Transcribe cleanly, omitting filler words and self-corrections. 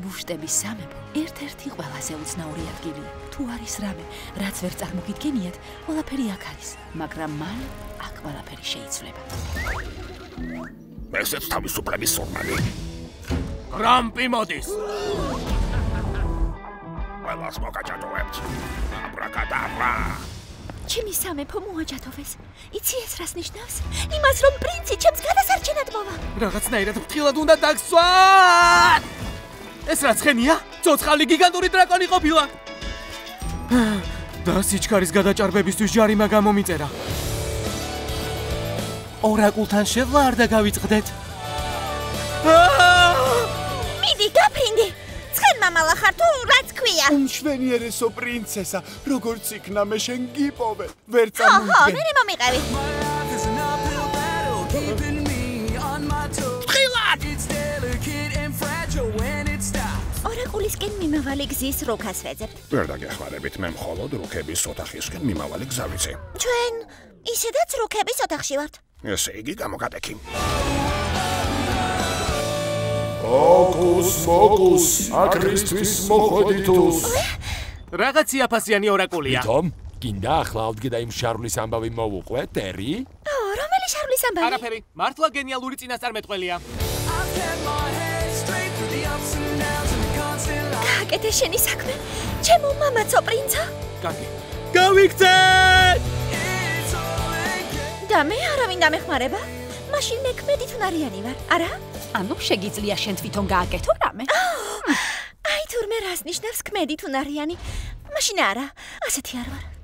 ვუშტების სამეფო ერთ-ერთი ყველაზე უცნაური ადგილია. თუ არის რამე, რაც ვერ წარმოგიდგენიათ, ყველაფერი აქ არის, მაგრამ მალე აქ ყველაფერი შეიცვლება. ესეც თავისუფლების სურმანი. გრამპი მოდის. ყველას მოგაჯადოებთ. აბრაკადაბრა. ჩემი სამეფო მოაჯადოვეს. იცი ეს რას ნიშნავს? იმას, რომ პრინცი ჩემს გადასარჩენად მოვა. რაღაცნაირად ფრთხილად უნდა დაგსვათ. ეს რა ცხენია? ცოცხალი გიგანტური დრაკონი ყოფილა. და სიჩქარის გადაჭარბებისთვის ჯარიმა გამომიწერა. ორაკულთან შევლა არ დაგავიწყდეთ. მიდი, გაფრინდი. ცხენ მამალა ხარ თუ რაც ქვია? უმშვენიერესო პრინცესა, როგორც იქნა მე შენ გიპოვე. ვერ ხო, წარმოვიდგენ. მე მომიყევი. ორაკულისკენ მიმავალი გზის როქას ვეძებ. ვერ დაგეხმარებით, მე მხოლოდ რუქების ოთახისკენ მიმავალი გზა ვიცი. ჩვენ ისედაც როქების ოთახში ვართ. ესე იგი გამოგატექი. ოკუს მოკუს, აკრისთვის მოხოდითუს. რაღაც იაფასიანი ორაკულია. თომ, გინდა ახლა ავდგე და იმ შარვლის ამბავი მოვუყვე, ტერი? რომელი შარვლის ამბავი? არაფერი, მართლა გენიალური წინასწარმეტყველია. გააკეთე შენი საქმე, ჩემო მამაცო პრინცო. კარგი. გავიქცეთ! და მე არავინ დამეხმარება? მაშინ მე ქმედით უნარიანი ვარ, არა? ანუ შეგიძლია შენ თვითონ გააკეთო რამე? აი თურმე რას ნიშნავს ქმედით უნარიანი? მაშინ არა, ასეთი არ ვარ.